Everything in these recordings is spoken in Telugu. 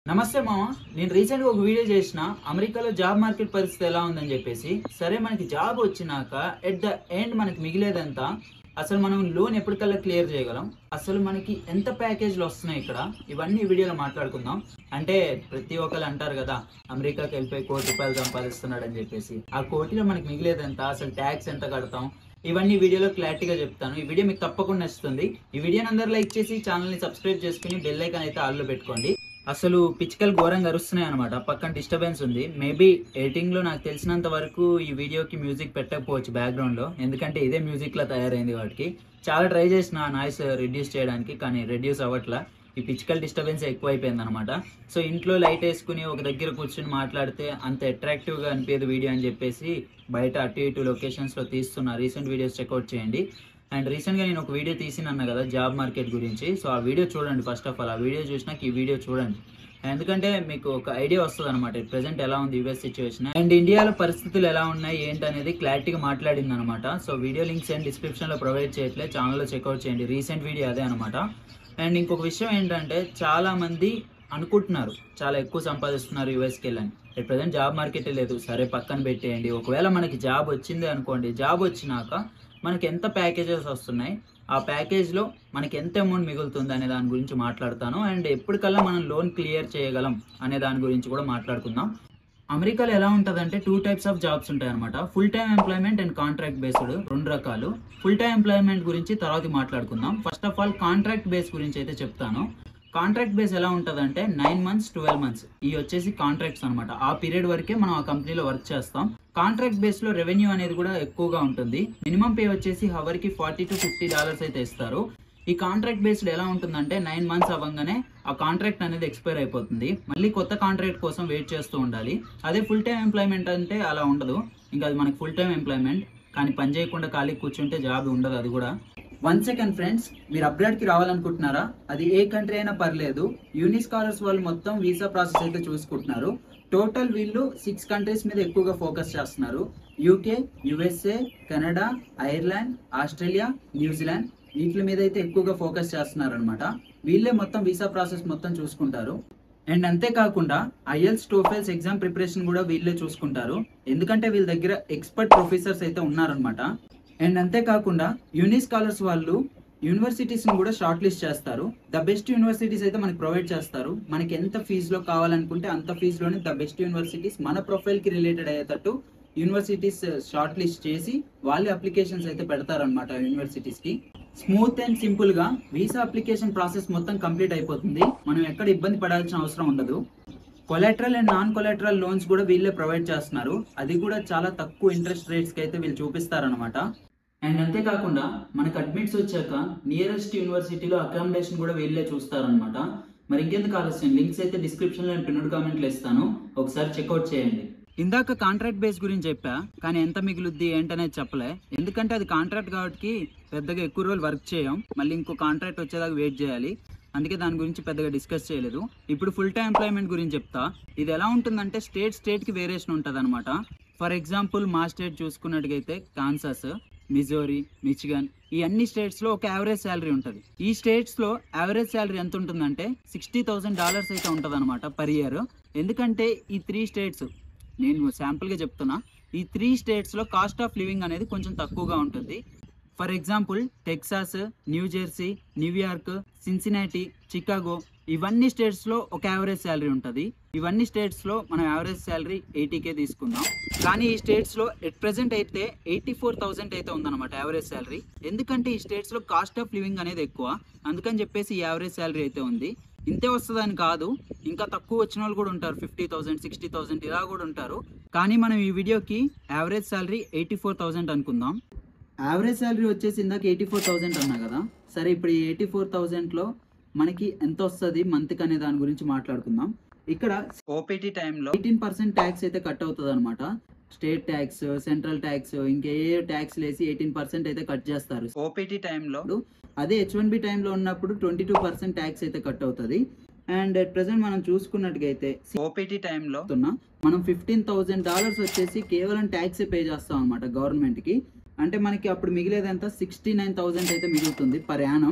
నమస్తే మామ. నేను రీసెంట్గా ఒక వీడియో చేసిన అమెరికాలో జాబ్ మార్కెట్ పరిస్థితి ఎలా ఉందని చెప్పేసి. సరే, మనకి జాబ్ వచ్చినాక ఎట్ ద ఎండ్ మనకి మిగిలేదంతా, అసలు మనం లోన్ ఎప్పటికల్లా క్లియర్ చేయగలం, అసలు మనకి ఎంత ప్యాకేజ్లు వస్తున్నాయి ఇక్కడ, ఇవన్నీ వీడియోలో మాట్లాడుకుందాం. అంటే ప్రతి ఒక్కరు అంటారు కదా, అమెరికాకి వెళ్ళిపోయి ₹1,00,00,000 సంపాదిస్తున్నాడు అని చెప్పేసి. ఆ కోటిలో మనకి మిగిలేదంతా, అసలు ట్యాక్స్ ఎంత కడతాం, ఇవన్నీ వీడియోలో క్లారిటీగా చెప్తాను. ఈ వీడియో మీకు తప్పకుండా నచ్చుతుంది. ఈ వీడియోని అందరూ లైక్ చేసి ఛానల్ని సబ్స్క్రైబ్ చేసుకుని బెల్ ఐకాన్ అయితే ఆల్లో పెట్టుకోండి. అసలు పిచ్చుకలు ఘోరంగా అరుస్తున్నాయి అనమాట. పక్కన డిస్టర్బెన్స్ ఉంది. మేబీ ఎడిటింగ్ లో నాకు తెలిసినంత వరకు ఈ వీడియోకి మ్యూజిక్ పెట్టకపోవచ్చు బ్యాక్గ్రౌండ్ లో, ఎందుకంటే ఇదే మ్యూజిక్ లా తయారైంది. వాటికి చాలా ట్రై చేసిన నాయిస్ రిడ్యూస్ చేయడానికి, కానీ రెడ్యూస్ అవ్వట్లా. ఈ పిచ్చుకల్ డిస్టర్బెన్స్ ఎక్కువైపోయింది అనమాట. సో ఇంట్లో లైట్ వేసుకుని ఒక దగ్గర కూర్చుని మాట్లాడితే అంత అట్రాక్టివ్ గా అనిపించదు వీడియో అని చెప్పేసి బయట అటు ఇటు లొకేషన్స్ లో తీస్తున్నా. రీసెంట్ వీడియోస్ చెక్అవుట్ చేయండి. అండ్ రీసెంట్గా నేను ఒక వీడియో తీసినన్నా కదా జాబ్ మార్కెట్ గురించి. సో ఆ వీడియో చూడండి. ఫస్ట్ ఆఫ్ ఆల్ ఆ వీడియో చూసినాక ఈ వీడియో చూడండి, ఎందుకంటే మీకు ఒక ఐడియా వస్తుంది అనమాట ప్రెసెంట్ ఎలా ఉంది యూఎస్ సిచ్యువేషన్ అండ్ ఇండియాలో పరిస్థితులు ఎలా ఉన్నాయి ఏంటి అనేది క్లారిటీగా మాట్లాడింది అనమాట. సో వీడియో లింక్స్ అండ్ డిస్క్రిప్షన్లో ప్రొవైడ్ చేయట్లే, ఛానల్లో చెక్అవుట్ చేయండి. రీసెంట్ వీడియో అదే అనమాట. అండ్ ఇంకొక విషయం ఏంటంటే, చాలా మంది అనుకుంటున్నారు చాలా ఎక్కువ సంపాదిస్తున్నారు యూఎస్కి వెళ్ళని. ప్రజెంట్ జాబ్ మార్కెటే లేదు, సరే పక్కన పెట్టేయండి. ఒకవేళ మనకి జాబ్ వచ్చింది అనుకోండి, జాబ్ వచ్చినాక మనకి ఎంత ప్యాకేజెస్ వస్తున్నాయి, ఆ ప్యాకేజ్లో మనకి ఎంత అమౌంట్ మిగులుతుంది అనే దాని గురించి మాట్లాడతాను. అండ్ ఎప్పటికల్లా మనం లోన్ క్లియర్ చేయగలం అనే దాని గురించి కూడా మాట్లాడుకుందాం. అమెరికాలో ఎలా ఉంటుందంటే 2 టైప్స్ ఆఫ్ జాబ్స్ ఉంటాయి అనమాట. Full time employment and contract based, 2 రకాలు. ఫుల్ టైమ్ ఎంప్లాయ్మెంట్ గురించి తర్వాత మాట్లాడుకుందాం. First of all contract base గురించి అయితే చెప్తాను. కాంట్రాక్ట్ బేస్ ఎలా ఉంటుందంటే 9 months 12 months ఇవి వచ్చేసి కాంట్రాక్ట్స్ అనమాట. ఆ పీరియడ్ వరకే మనం ఆ కంపెనీలో వర్క్ చేస్తాం. కాంట్రాక్ట్ బేస్ లో రెవెన్యూ అనేది కూడా ఎక్కువగా ఉంటుంది. మినిమం పే వచ్చేసి హవర్ కి $40 to $50 అయితే ఇస్తారు. ఈ కాంట్రాక్ట్ బేస్డ్ ఎలా ఉంటుందంటే 9 months అవ్వగానే ఆ కాంట్రాక్ట్ అనేది ఎక్స్పైర్ అయిపోతుంది. మళ్ళీ కొత్త కాంట్రాక్ట్ కోసం వెయిట్ చేస్తూ ఉండాలి. అదే ఫుల్ టైమ్ ఎంప్లాయ్మెంట్ అంటే అలా ఉండదు. ఇంకా అది మనకి ఫుల్ టైమ్ ఎంప్లాయ్మెంట్, కానీ పని చేయకుండా ఖాళీ కూర్చుంటే జాబ్ ఉండదు. అది కూడా 1 second ఫ్రెండ్స్, మీరు అప్గ్రేడ్కి రావాలనుకుంటున్నారా? అది ఏ కంట్రీ అయినా పర్లేదు. యూనిస్కాలర్స్ వాళ్ళు మొత్తం వీసా ప్రాసెస్ అయితే చూసుకుంటున్నారు. టోటల్ వీళ్ళు 6 కంట్రీస్ మీద ఎక్కువగా ఫోకస్ చేస్తున్నారు. UK, USA, Canada, Ireland, Australia, New Zealand, వీటి మీద అయితే ఎక్కువగా ఫోకస్ చేస్తున్నారు అనమాట. వీళ్ళే మొత్తం వీసా ప్రాసెస్ మొత్తం చూసుకుంటారు. అండ్ అంతేకాకుండా ఐఎల్స్ టోఫెల్స్ ఎగ్జామ్ ప్రిపరేషన్ కూడా వీళ్ళే చూసుకుంటారు, ఎందుకంటే వీళ్ళ దగ్గర ఎక్స్పర్ట్ ప్రొఫెసర్స్ అయితే ఉన్నారనమాట. అండ్ అంతేకాకుండా యూనిస్కాలర్స్ వాళ్ళు యూనివర్సిటీస్ ని కూడా షార్ట్ లిస్ట్ చేస్తారు. ద బెస్ట్ యూనివర్సిటీస్ అయితే మనకి ప్రొవైడ్ చేస్తారు. మనకి ఎంత ఫీజులో కావాలనుకుంటే అంత ఫీజులోనే ద బెస్ట్ యూనివర్సిటీస్ మన ప్రొఫైల్ కి రిలేటెడ్ అయ్యేటట్టు యూనివర్సిటీస్ షార్ట్ లిస్ట్ చేసి వాళ్ళే అప్లికేషన్స్ అయితే పెడతారనమాట యూనివర్సిటీస్ కి. స్మూత్ అండ్ సింపుల్ గా వీసా అప్లికేషన్ ప్రాసెస్ మొత్తం కంప్లీట్ అయిపోతుంది. మనం ఎక్కడ ఇబ్బంది పడాల్సిన అవసరం ఉండదు. Collateral and non collateral loans కూడా వీళ్ళే ప్రొవైడ్ చేస్తున్నారు. అది కూడా చాలా తక్కువ ఇంట్రెస్ట్ రేట్స్ కి అయితే వీళ్ళు చూపిస్తారనమాట. అండ్ అంతేకాకుండా మనకు అడ్మిట్స్ వచ్చాక నియరెస్ట్ యూనివర్సిటీలో అకామిడేషన్ కూడా వీళ్ళే చూస్తారనమాట. మరి ఇంకెందుకు ఆలస్యం, లింక్స్ అయితే డిస్క్రిప్షన్ లో పిన్నెడ్ కామెంట్లు ఇస్తాను, ఒకసారి చెక్అవుట్ చేయండి. ఇందాక కాంట్రాక్ట్ బేస్ గురించి చెప్పా, కానీ ఎంత మిగులుద్ది ఏంటనేది చెప్పలే, ఎందుకంటే అది కాంట్రాక్ట్ కాబట్టి పెద్దగా ఎక్కువ రోజులు వర్క్ చేయం, మళ్ళీ ఇంకో కాంట్రాక్ట్ వచ్చేదాకా వెయిట్ చేయాలి. అందుకే దాని గురించి పెద్దగా డిస్కస్ చేయలేదు. ఇప్పుడు ఫుల్ టైం ఎంప్లాయ్మెంట్ గురించి చెప్తా. ఇది ఎలా ఉంటుందంటే స్టేట్ కి వేరియేషన్ ఉంటుంది అనమాట. ఫర్ ఎగ్జాంపుల్ మా స్టేట్ చూసుకున్నట్టుగైతే కాన్సాస్, మిజోరీ, మిచిగన్, ఈ అన్ని స్టేట్స్ లో ఒక యావరేజ్ శాలరీ ఉంటుంది. ఈ స్టేట్స్ లో యావరేజ్ శాలరీ ఎంత ఉంటుందంటే $60,000 అయితే ఉంటుంది అనమాట పర్ ఇయర్. ఎందుకంటే ఈ 3 స్టేట్స్, నేను శాంపుల్ గా చెప్తున్నా, ఈ 3 స్టేట్స్ లో కాస్ట్ ఆఫ్ లివింగ్ అనేది కొంచెం తక్కువగా ఉంటుంది. For example Texas, New Jersey, New York, Cincinnati, Chicago, ఇవన్నీ స్టేట్స్ లో ఒక యావరేజ్ శాలరీ ఉంటుంది. ఇవన్నీ స్టేట్స్ లో మనం యావరేజ్ శాలరీ 80K తీసుకుందాం. కానీ ఈ స్టేట్స్ లో ఎట్ ప్రెసెంట్ అయితే 84,000 అయితే ఉందన్నమాట యావరేజ్ శాలరీ. ఎందుకంటే ఈ స్టేట్స్ లో కాస్ట్ ఆఫ్ లివింగ్ అనేది ఎక్కువ, అందుకని చెప్పేసి ఈ యావరేజ్ శాలరీ అయితే ఉంది. ఇంతే వస్తుందని కాదు, ఇంకా తక్కువ వచ్చిన వాళ్ళు కూడా ఉంటారు, 50,000, 60,000 ఇలా కూడా ఉంటారు. కానీ మనం ఈ వీడియోకి యావరేజ్ శాలరీ 84,000 అనుకుందాం. యావరేజ్ శాలరీ వచ్చేసి ఇందాక 84,000 అన్నా కదా. సరే, ఇప్పుడు ఈ 84,000లో మనకి ఎంత వస్తుంది మంత్కి అనే దాని గురించి మాట్లాడుకుందాం. ఇక్కడ ఓపీటీ టైంలో 18% ట్యాక్స్ అయితే కట్ అవుతుంది అనమాట. స్టేట్ ట్యాక్స్, సెంట్రల్ ట్యాక్స్, ఇంకే ట్యాక్స్ లేసి 18% అయితే కట్ చేస్తారు ఓపీటీ టైంలో. అదే H1B టైంలో ఉన్నప్పుడు 22% ట్యాక్స్ అయితే కట్ అవుతుంది. అండ్ అట్ ప్రెసెంట్ మనం చూసుకున్నట్టుగైతే ఓపీటీ టైంలో మనం $15,000 వచ్చేసి కేవలం ట్యాక్స్ పే చేస్తాం అనమాట గవర్నమెంట్ కి. అంటే మనకి అప్పుడు మిగిలేదంతా 69,000 అయితే మిగులుతుంది పర్ యానం.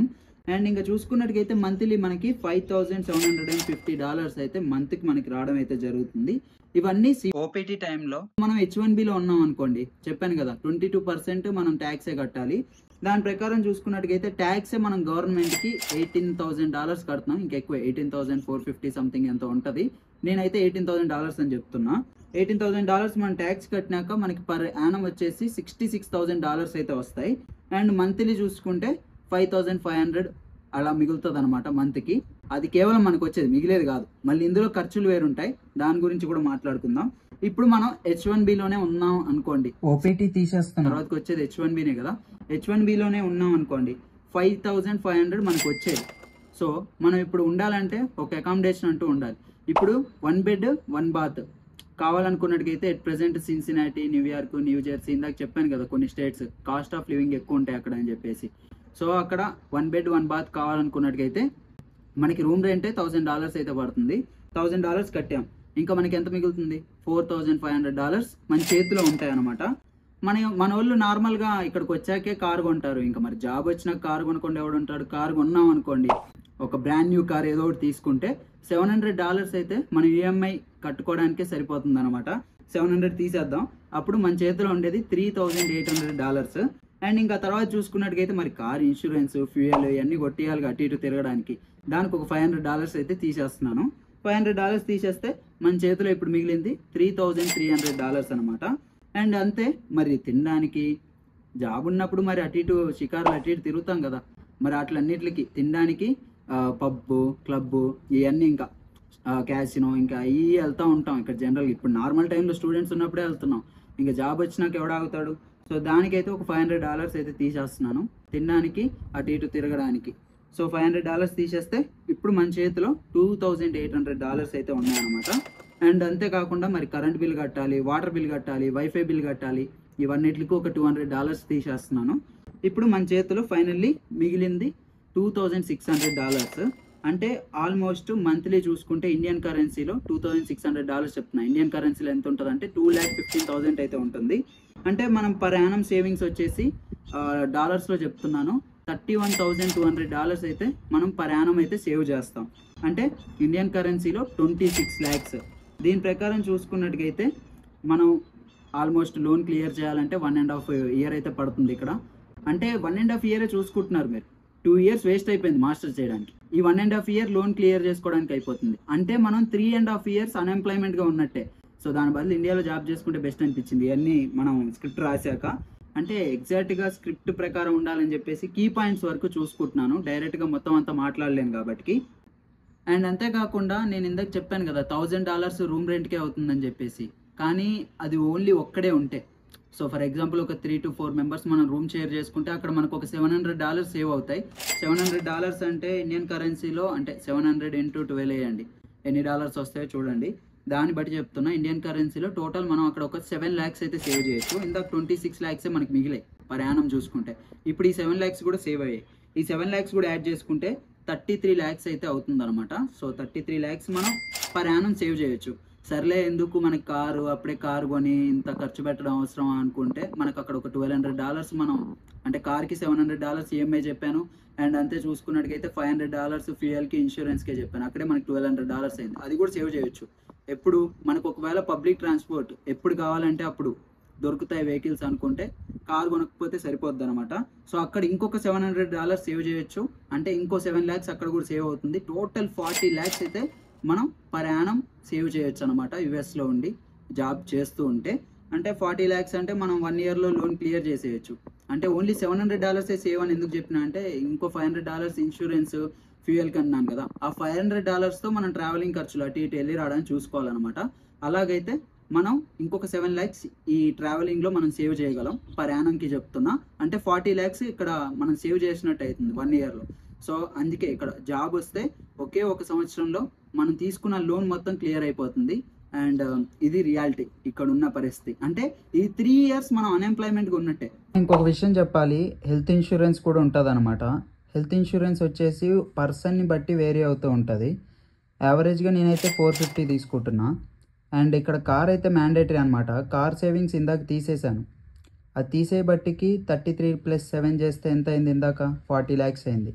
అండ్ ఇంకా చూసుకున్నట్టుకైతే మంత్లీ మనకి $5,750 అయితే మంత్కి మనకి రావడం అయితే జరుగుతుంది. ఇవన్నీ ఓపీటీ టైంలో మనం H1Bలో ఉన్నాం అనుకోండి, చెప్పాను కదా 22% మనం ట్యాక్సే కట్టాలి. దాని ప్రకారం చూసుకున్నట్టుకైతే ట్యాక్సే మనం గవర్నమెంట్కి $18,000 కడుతున్నాం. ఇంకెక్కువ 18,450 సంథింగ్ ఎంత ఉంటుంది. నేనైతే $18,000 అని చెప్తున్నా. $18,000 మనం ట్యాక్స్ కట్టినాక మనకి పర్ యానం వచ్చేసి $66,000 అయితే వస్తాయి. అండ్ మంత్లీ చూసుకుంటే 5,500 అలా మిగులుతుంది అనమాట మంత్కి. అది కేవలం మనకు వచ్చేది, మిగిలేదు కాదు. మళ్ళీ ఇందులో ఖర్చులు వేరుంటాయి, దాని గురించి కూడా మాట్లాడుకుందాం. ఇప్పుడు మనం H1Bలోనే ఉన్నాం అనుకోండి, ఓపీటీ తీసేస్తాం, తర్వాతకి వచ్చేది H1Bనే కదా. H1Bలోనే ఉన్నాం అనుకోండి, 5,500 మనకు వచ్చేది. సో మనం ఇప్పుడు ఉండాలంటే ఒక అకామిడేషన్ అంటూ ఉండాలి. ఇప్పుడు 1 బెడ్ 1 బాత్ కావాలనుకున్నట్టుకైతే at present Cincinnati, New York, New Jersey, ఇందాక చెప్పాను కదా కొన్ని స్టేట్స్ కాస్ట్ ఆఫ్ లివింగ్ ఎక్కువ ఉంటాయి అక్కడ అని చెప్పేసి. సో అక్కడ 1 బెడ్ 1 బాత్ కావాలనుకున్నట్టుకైతే మనకి రూమ్ రెంటే $1,000 అయితే పడుతుంది. $1,000 కట్టాం, ఇంకా మనకి ఎంత మిగులుతుంది? $4,500 మన చేతిలో ఉంటాయి అనమాట. మన వాళ్ళు నార్మల్గా ఇక్కడికి వచ్చాకే కారు కొంటారు. ఇంకా మరి జాబ్ వచ్చినాక కారు కొనకుండా ఎవడు ఉంటాడు? కారు కొన్నాం అనుకోండి, ఒక బ్రాండ్ న్యూ కార్ ఏదో ఒకటి తీసుకుంటే $700 అయితే మన ఈఎంఐ కట్టుకోవడానికే సరిపోతుంది అనమాట. 700 తీసేద్దాం, అప్పుడు మన చేతిలో ఉండేది $3,800. అండ్ ఇంకా తర్వాత చూసుకున్నట్టుకైతే మరి కార్ ఇన్సూరెన్స్, ఫ్యూయల్ ఇవన్నీ కొట్టేయాలి అటు ఇటు తిరగడానికి. దానికి ఒక $500 అయితే తీసేస్తున్నాను. $500 తీసేస్తే మన చేతిలో ఇప్పుడు మిగిలింది $3,300 అనమాట. అండ్ అంతే, మరి తినడానికి జాబ్ ఉన్నప్పుడు మరి అటు ఇటు షికారులు అటు ఇటు తిరుగుతాం కదా, మరి అట్లన్నిటికి తినడానికి పబ్బు, క్లబ్బు, ఇవన్నీ ఇంకా క్యాసినో ఇంకా ఇవి వెళ్తూ ఉంటాం ఇక్కడ జనరల్గా. ఇప్పుడు నార్మల్ టైంలో స్టూడెంట్స్ ఉన్నప్పుడే వెళ్తున్నాం, ఇంకా జాబ్ వచ్చినాక ఎవడాగుతాడు? సో దానికైతే ఒక $500 అయితే తీసేస్తున్నాను, తినడానికి అటు ఇటు తిరగడానికి. సో $500 తీసేస్తే ఇప్పుడు మన చేతిలో $2,800 అయితే ఉన్నాయన్నమాట. అండ్ అంతేకాకుండా మరి కరెంట్ బిల్ కట్టాలి, వాటర్ బిల్ కట్టాలి, వైఫై బిల్ కట్టాలి, ఇవన్నిటికి ఒక $200 తీసేస్తున్నాను. ఇప్పుడు మన చేతిలో ఫైనల్లీ మిగిలింది $2,600. అంటే ఆల్మోస్ట్ మంత్లీ చూసుకుంటే ఇండియన్ కరెన్సీలో $2,600 చెప్తున్నా. ఇండియన్ కరెన్సీలో ఎంత ఉంటుంది అంటే 2,15,000 అయితే ఉంటుంది. అంటే మనం పర్ యానం సేవింగ్స్ వచ్చేసి డాలర్స్లో చెప్తున్నాను, $31,200 అయితే మనం పర్ యానం అయితే సేవ్ చేస్తాం. అంటే ఇండియన్ కరెన్సీలో 26 lakhs. దీని ప్రకారం చూసుకున్నట్టుకైతే మనం ఆల్మోస్ట్ లోన్ క్లియర్ చేయాలంటే 1.5 year అయితే పడుతుంది ఇక్కడ. అంటే 1.5 year చూసుకుంటున్నారు మీరు, 2 years వేస్ట్ అయిపోయింది మాస్టర్స్ చేయడానికి. ఈ 1.5 year లోన్ క్లియర్ చేసుకోవడానికి అయిపోతుంది. అంటే మనం 3.5 years అన్ఎంప్లాయ్మెంట్గా ఉన్నట్టే. సో దాని బదులు ఇండియాలో జాబ్ చేసుకుంటే బెస్ట్ అనిపించింది ఇవన్నీ మనం స్క్రిప్ట్ రాశాక. అంటే ఎగ్జాక్ట్గా స్క్రిప్ట్ ప్రకారం ఉండాలని చెప్పేసి కీ పాయింట్స్ వరకు చూసుకుంటున్నాను, డైరెక్ట్గా మొత్తం అంతా మాట్లాడలేను కాబట్టి. అండ్ అంతేకాకుండా నేను ఇందాక చెప్పాను కదా $1,000 రూమ్ రెంట్కే అవుతుందని చెప్పేసి, కానీ అది ఓన్లీ ఒక్కడే ఉంటే. సో ఫర్ ఎగ్జాంపుల్ ఒక 3 to 4 members మనం రూమ్ షేర్ చేసుకుంటే అక్కడ మనకు ఒక $700 సేవ్ అవుతాయి. $700 అంటే ఇండియన్ కరెన్సీలో అంటే 700 into 12 వేయండి, ఎన్ని డాలర్స్ వస్తాయో చూడండి. దాన్ని బట్టి చెప్తున్నా, ఇండియన్ కరెన్సీలో టోటల్ మనం అక్కడ ఒక 7 lakhs అయితే సేవ్ చేయొచ్చు. ఇందాక 26 lakhs మనకి మిగిలాయి పర్ యానం చూసుకుంటే. ఇప్పుడు ఈ 7 lakhs కూడా సేవ్ అయ్యాయి. ఈ 7 lakhs కూడా యాడ్ చేసుకుంటే 33 lakhs అయితే అవుతుంది అనమాట. సో 33 lakhs మనం పర్ యానం సేవ్ చేయొచ్చు. సర్లే ఎందుకు మనకి కారు, అప్పుడే కారు కొని ఇంత ఖర్చు పెట్టడం అవసరం అనుకుంటే మనకు అక్కడ ఒక $1,200 మనం అంటే కార్కి $700 ఈఎంఐ చెప్పాను. అండ్ అంతే చూసుకున్నట్టుకైతే $500 ఫ్యూయల్కి, ఇన్సూరెన్స్కే చెప్పాను. అక్కడే మనకి $1,200 అయింది. అది కూడా సేవ్ చేయొచ్చు. ఎప్పుడు మనకు ఒకవేళ పబ్లిక్ ట్రాన్స్పోర్ట్ ఎప్పుడు కావాలంటే అప్పుడు దొరుకుతాయి వెహికల్స్ అనుకుంటే కారు కొనకపోతే సరిపోద్ది అనమాట. సో అక్కడ ఇంకొక $700 సేవ్ చేయొచ్చు. అంటే ఇంకో 7 lakhs అక్కడ కూడా సేవ్ అవుతుంది. టోటల్ 40 lakhs అయితే మనం పర్ యానం సేవ్ చేయొచ్చు అనమాట యుఎస్లో ఉండి జాబ్ చేస్తూ ఉంటే. అంటే 40 lakhs అంటే మనం 1 yearలో లోన్ క్లియర్ చేసేయచ్చు. అంటే ఓన్లీ $700 సేవ్ అని ఎందుకు చెప్పినా అంటే ఇంకో $500 ఇన్సూరెన్స్, ఫ్యూయల్కి అన్నాను కదా, ఆ $500తో మనం ట్రావెలింగ్ ఖర్చులు అటు ఇటు వెళ్ళి రావడానికి చూసుకోవాలన్నమాట. అలాగైతే మనం ఇంకొక 7 lakhs ఈ ట్రావెలింగ్లో మనం సేవ్ చేయగలం పర్ యానంకి చెప్తున్నా. అంటే 40 lakhs ఇక్కడ మనం సేవ్ చేసినట్టు అవుతుంది 1 yearలో. సో అందుకే ఇక్కడ జాబ్ వస్తే ఒకే ఒక సంవత్సరంలో మనం తీసుకున్న లోన్ మొత్తం క్లియర్ అయిపోతుంది. అండ్ ఇది రియాలిటీ ఇక్కడ ఉన్న పరిస్థితి. అంటే ఈ 3 years మనం అన్ఎంప్లాయ్మెంట్గా ఉన్నట్టే. ఇంకొక విషయం చెప్పాలి, హెల్త్ ఇన్సూరెన్స్ కూడా ఉంటుంది అనమాట. హెల్త్ ఇన్సూరెన్స్ వచ్చేసి పర్సన్ని బట్టి వేరీ అవుతూ ఉంటుంది. యావరేజ్గా నేనైతే 450 తీసుకుంటున్నా. అండ్ ఇక్కడ కార్ అయితే మ్యాండేటరీ అనమాట. కార్ సేవింగ్స్ ఇందాక తీసేశాను. అది తీసే బట్టికి 33 + 7 చేస్తే ఎంత అయింది? ఇందాక 40 lakhs అయింది.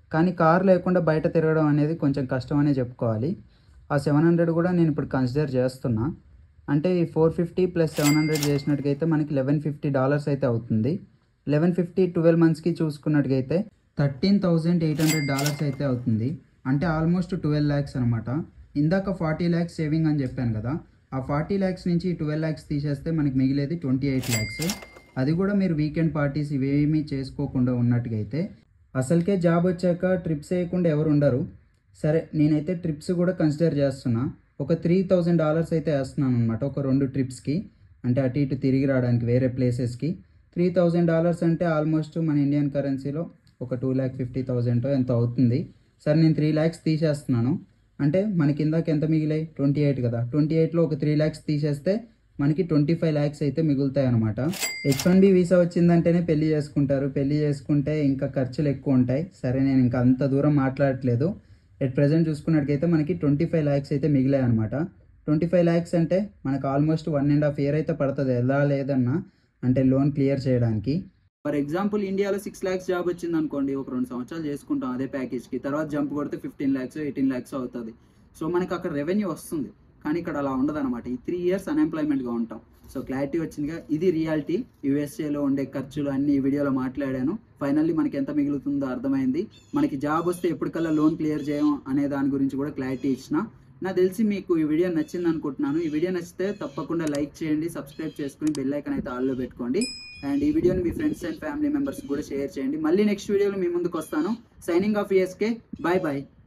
కానీ కార్ లేకుండా బయట తిరగడం అనేది కొంచెం కష్టం అనే చెప్పుకోవాలి. ఆ 700 కూడా నేను ఇప్పుడు కన్సిడర్ చేస్తున్నా. అంటే ఈ 450 ప్లస్ 700 చేసినట్టుగైతే మనకి $1150 అయితే అవుతుంది. 1150 12 మంత్స్కి చూసుకున్నట్టుగైతే $13,800 అయితే అవుతుంది. అంటే ఆల్మోస్ట్ 12 lakhs అనమాట. ఇందాక 40 lakhs సేవింగ్ అని చెప్పాను కదా, ఆ 40 lakhs నుంచి 12 lakhs తీసేస్తే మనకి మిగిలేది 28 lakhs. అది కూడా మీరు వీకెండ్ పార్టీస్ ఇవేమీ చేసుకోకుండా ఉన్నట్టుగైతే. అసలుకే జాబ్ వచ్చాక ట్రిప్స్ వేయకుండా ఎవరు ఉండరు. సరే నేనైతే ట్రిప్స్ కూడా కన్సిడర్ చేస్తున్నా. ఒక $3,000 అయితే వేస్తున్నాను అనమాట ఒక 2 ట్రిప్స్కి. అంటే అటు ఇటు తిరిగి రావడానికి వేరే ప్లేసెస్కి. $3,000 అంటే ఆల్మోస్ట్ మన ఇండియన్ కరెన్సీలో ఒక 2,50,000 ఎంతో అవుతుంది. సరే నేను 3 lakhs తీసేస్తున్నాను. అంటే మనకి ఇందాక ఎంత మిగిలాయి 28 కదా, 28లో ఒక 3 lakhs తీసేస్తే మనకి 25 lakhs అయితే మిగులుతాయి అనమాట. H1B వీసా వచ్చిందంటేనే పెళ్లి చేసుకుంటారు. పెళ్లి చేసుకుంటే ఇంకా ఖర్చులు ఎక్కువ ఉంటాయి. సరే నేను ఇంకా అంత దూరం మాట్లాడట్లేదు. ఎట్ ప్రెజెంట్ చూసుకున్నట్టుకైతే మనకి 25 lakhs అయితే మిగిలాయి అనమాట. 25 lakhs అంటే మనకు ఆల్మోస్ట్ 1.5 year అయితే పడుతుంది ఎలా లేదన్నా, అంటే లోన్ క్లియర్ చేయడానికి. ఫర్ ఎగ్జాంపుల్ ఇండియాలో 6 lakhs జాబ్ వచ్చింది అనుకోండి, ఒక 2 సంవత్సరాలు చేసుకుంటాం అదే ప్యాకేజ్కి, తర్వాత జంప్ కొడితే 15 lakhs 18 lakhs అవుతుంది. సో మనకి అక్కడ రెవెన్యూ వస్తుంది. కానీ ఇక్కడ అలా ఉండదు అనమాట. ఈ 3 years అన్ఎంప్లాయ్మెంట్గా ఉంటాం. సో క్లారిటీ వచ్చిందిగా, ఇది రియాలిటీ. యూఎస్ఏలో ఉండే ఖర్చులు అన్ని ఈ వీడియోలో మాట్లాడాను. ఫైనల్లీ మనకి ఎంత మిగులుతుందో అర్థమైంది. మనకి జాబ్ వస్తే ఎప్పటికల్లా లోన్ క్లియర్ చేయం అనే దాని గురించి కూడా క్లారిటీ ఇచ్చిన. నాకు తెలిసి మీకు ఈ వీడియో నచ్చింది అనుకుంటున్నాను. ఈ వీడియో నచ్చితే తప్పకుండా లైక్ చేయండి, సబ్స్క్రైబ్ చేసుకుని బెల్ ఐకాన్ అయితే ఆల్లో పెట్టుకోండి. అండ్ ఈ వీడియోని మీ ఫ్రెండ్స్ అండ్ ఫ్యామిలీ మెంబర్స్ కూడా షేర్ చేయండి. మళ్ళీ నెక్స్ట్ వీడియోలో మీ ముందుకు వస్తాను. Signing off ESK. Bye bye.